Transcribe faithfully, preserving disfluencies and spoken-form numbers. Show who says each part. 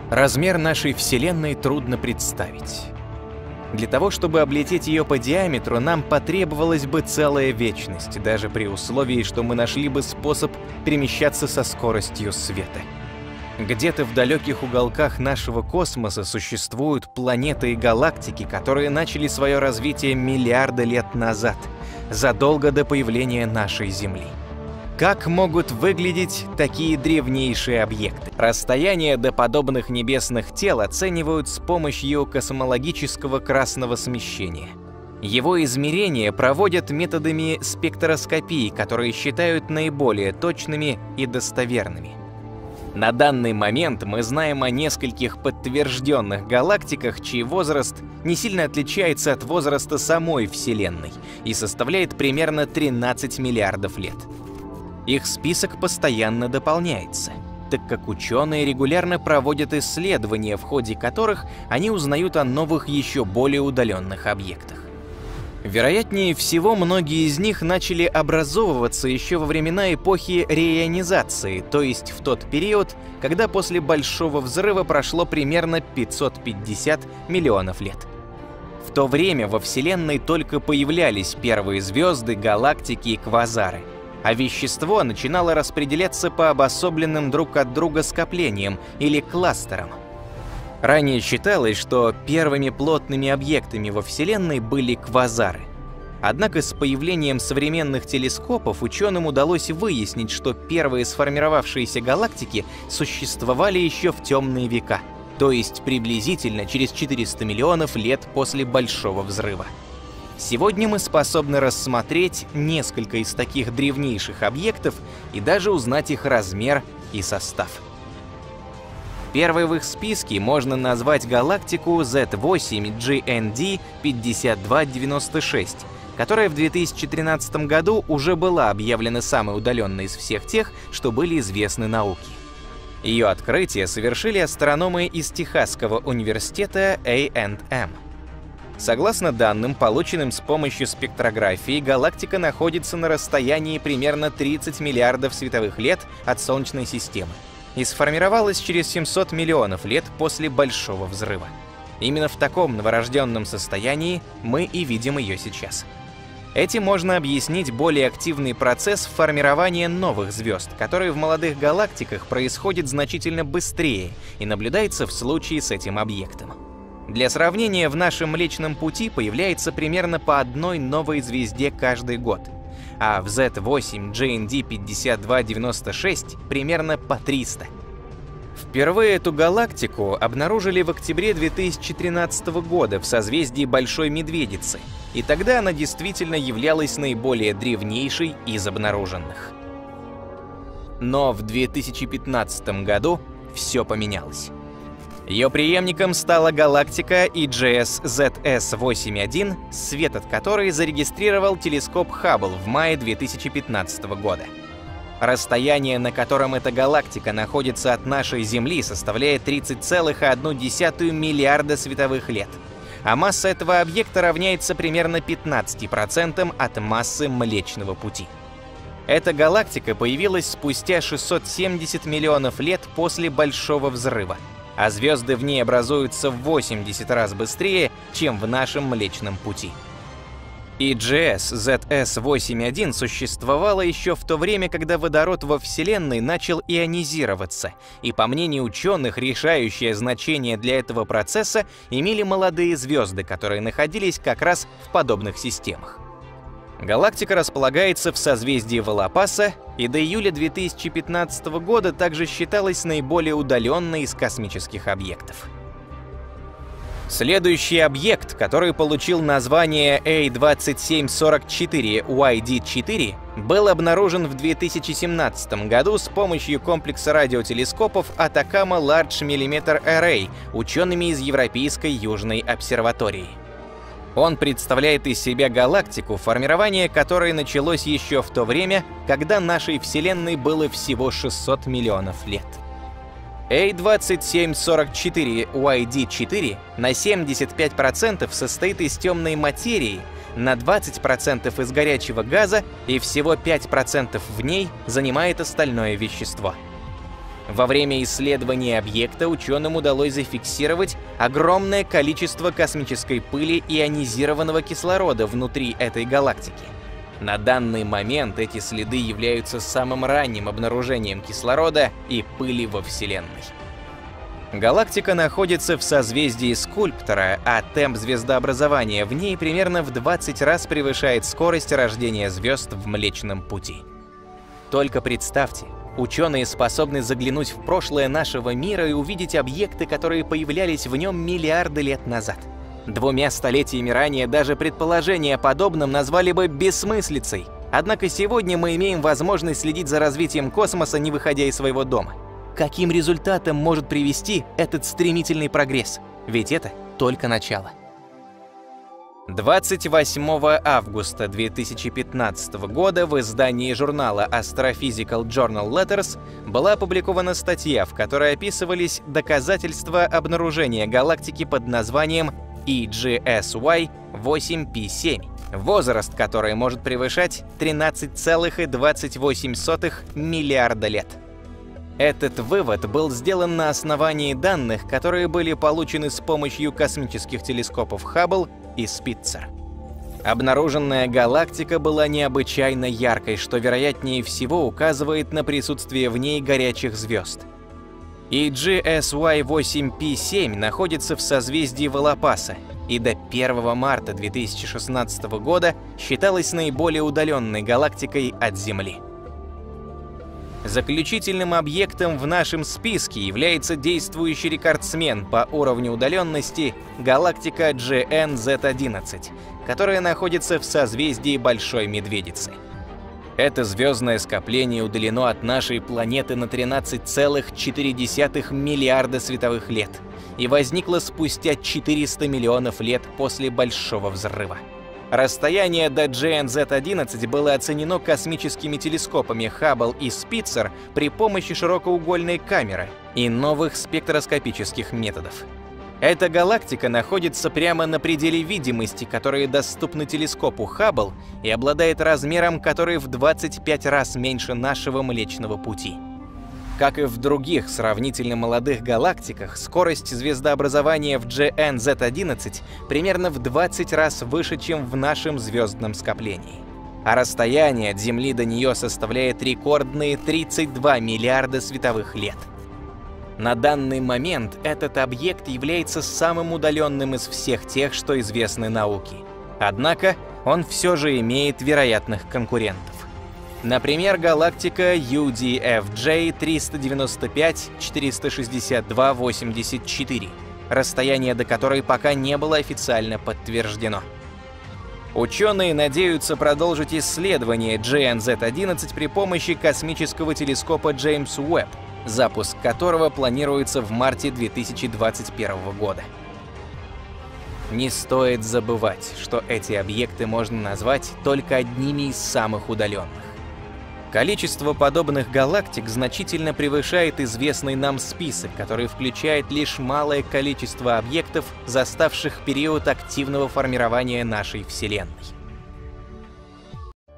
Speaker 1: Размер нашей Вселенной трудно представить. Для того, чтобы облететь ее по диаметру, нам потребовалась бы целая вечность, даже при условии, что мы нашли бы способ перемещаться со скоростью света. Где-то в далеких уголках нашего космоса существуют планеты и галактики, которые начали свое развитие миллиарды лет назад, задолго до появления нашей Земли. Как могут выглядеть такие древнейшие объекты? Расстояние до подобных небесных тел оценивают с помощью космологического красного смещения. Его измерения проводят методами спектроскопии, которые считают наиболее точными и достоверными. На данный момент мы знаем о нескольких подтвержденных галактиках, чей возраст не сильно отличается от возраста самой Вселенной и составляет примерно тринадцать миллиардов лет. Их список постоянно дополняется, так как ученые регулярно проводят исследования, в ходе которых они узнают о новых, еще более удаленных объектах. Вероятнее всего, многие из них начали образовываться еще во времена эпохи реионизации, то есть в тот период, когда после Большого взрыва прошло примерно пятьсот пятьдесят миллионов лет. В то время во Вселенной только появлялись первые звезды, галактики и квазары, а вещество начинало распределяться по обособленным друг от друга скоплениям или кластерам. Ранее считалось, что первыми плотными объектами во Вселенной были квазары. Однако с появлением современных телескопов ученым удалось выяснить, что первые сформировавшиеся галактики существовали еще в темные века, то есть приблизительно через четыреста миллионов лет после Большого взрыва. Сегодня мы способны рассмотреть несколько из таких древнейших объектов и даже узнать их размер и состав. Первой в их списке можно назвать галактику зет восемь джи эн ди пятьдесят два девяносто шесть, которая в две тысячи тринадцатом году уже была объявлена самой удаленной из всех тех, что были известны науке. Ее открытие совершили астрономы из Техасского университета эй энд эм. Согласно данным, полученным с помощью спектрографии, галактика находится на расстоянии примерно тридцать миллиардов световых лет от Солнечной системы и сформировалась через семьсот миллионов лет после Большого взрыва. Именно в таком новорожденном состоянии мы и видим ее сейчас. Этим можно объяснить более активный процесс формирования новых звезд, который в молодых галактиках происходит значительно быстрее и наблюдается в случае с этим объектом. Для сравнения, в нашем Млечном Пути появляется примерно по одной новой звезде каждый год, а в зет восемь джи эн ди пятьдесят два девяносто шесть примерно по триста. Впервые эту галактику обнаружили в октябре две тысячи тринадцатого года в созвездии Большой Медведицы, и тогда она действительно являлась наиболее древнейшей из обнаруженных. Но в две тысячи пятнадцатом году все поменялось. Ее преемником стала галактика и джи эс зет эс восемь один, свет от которой зарегистрировал телескоп Хаббл в мае две тысячи пятнадцатого года. Расстояние, на котором эта галактика находится от нашей Земли, составляет тридцать целых одна десятая миллиарда световых лет, а масса этого объекта равняется примерно пятнадцати процентам от массы Млечного Пути. Эта галактика появилась спустя шестьсот семьдесят миллионов лет после Большого взрыва, а звезды в ней образуются в восемьдесят раз быстрее, чем в нашем Млечном Пути. и джи эс зет эс восемь один существовала еще в то время, когда водород во Вселенной начал ионизироваться, и, по мнению ученых, решающее значение для этого процесса имели молодые звезды, которые находились как раз в подобных системах. Галактика располагается в созвездии Волопаса и до июля две тысячи пятнадцатого года также считалась наиболее удаленной из космических объектов. Следующий объект, который получил название эй двадцать семь сорок четыре уай ди четыре, был обнаружен в две тысячи семнадцатом году с помощью комплекса радиотелескопов Atacama Large Millimeter Array учеными из Европейской Южной обсерватории. Он представляет из себя галактику, формирование которой началось еще в то время, когда нашей Вселенной было всего шестьсот миллионов лет. эй двадцать семь сорок четыре уай ди четыре на семьдесят пять процентов состоит из темной материи, на двадцать процентов из горячего газа и всего пять процентов в ней занимает остальное вещество. Во время исследования объекта ученым удалось зафиксировать огромное количество космической пыли и ионизированного кислорода внутри этой галактики. На данный момент эти следы являются самым ранним обнаружением кислорода и пыли во Вселенной. Галактика находится в созвездии Скульптора, а темп звездообразования в ней примерно в двадцать раз превышает скорость рождения звезд в Млечном Пути. Только представьте, ученые способны заглянуть в прошлое нашего мира и увидеть объекты, которые появлялись в нем миллиарды лет назад. Двумя столетиями ранее даже предположение о подобном назвали бы бессмыслицей. Однако сегодня мы имеем возможность следить за развитием космоса, не выходя из своего дома. Каким результатом может привести этот стремительный прогресс? Ведь это только начало. двадцать восьмого августа две тысячи пятнадцатого года в издании журнала Astrophysical Journal Letters была опубликована статья, в которой описывались доказательства обнаружения галактики под названием и джи эс уай восемь пи семь, возраст которой может превышать тринадцать целых двадцать восемь сотых миллиарда лет. Этот вывод был сделан на основании данных, которые были получены с помощью космических телескопов Хаббл и Спитцер. Обнаруженная галактика была необычайно яркой, что вероятнее всего указывает на присутствие в ней горячих звезд. и джи эс уай восемь пи семь находится в созвездии Волопаса и до первого марта две тысячи шестнадцатого года считалась наиболее удаленной галактикой от Земли. Заключительным объектом в нашем списке является действующий рекордсмен по уровню удаленности галактика джи эн зет одиннадцать, которая находится в созвездии Большой Медведицы. Это звездное скопление удалено от нашей планеты на тринадцать целых четыре десятых миллиарда световых лет и возникло спустя четыреста миллионов лет после Большого взрыва. Расстояние до джи эн зет одиннадцать было оценено космическими телескопами Хаббл и Спитцер при помощи широкоугольной камеры и новых спектроскопических методов. Эта галактика находится прямо на пределе видимости, которые доступны телескопу Хаббл, и обладает размером, который в двадцать пять раз меньше нашего Млечного Пути. Как и в других сравнительно молодых галактиках, скорость звездообразования в джи эн зет одиннадцать примерно в двадцать раз выше, чем в нашем звездном скоплении. А расстояние от Земли до нее составляет рекордные тридцать два миллиарда световых лет. На данный момент этот объект является самым удаленным из всех тех, что известны науке. Однако он все же имеет вероятных конкурентов. Например, галактика ю ди эф джей триста девяносто пять четыреста шестьдесят два восемьдесят четыре, расстояние до которой пока не было официально подтверждено. Ученые надеются продолжить исследование джи эн зет одиннадцать при помощи космического телескопа Джеймс Уэбб, запуск которого планируется в марте две тысячи двадцать первого года. Не стоит забывать, что эти объекты можно назвать только одними из самых удаленных. Количество подобных галактик значительно превышает известный нам список, который включает лишь малое количество объектов, заставших период активного формирования нашей Вселенной.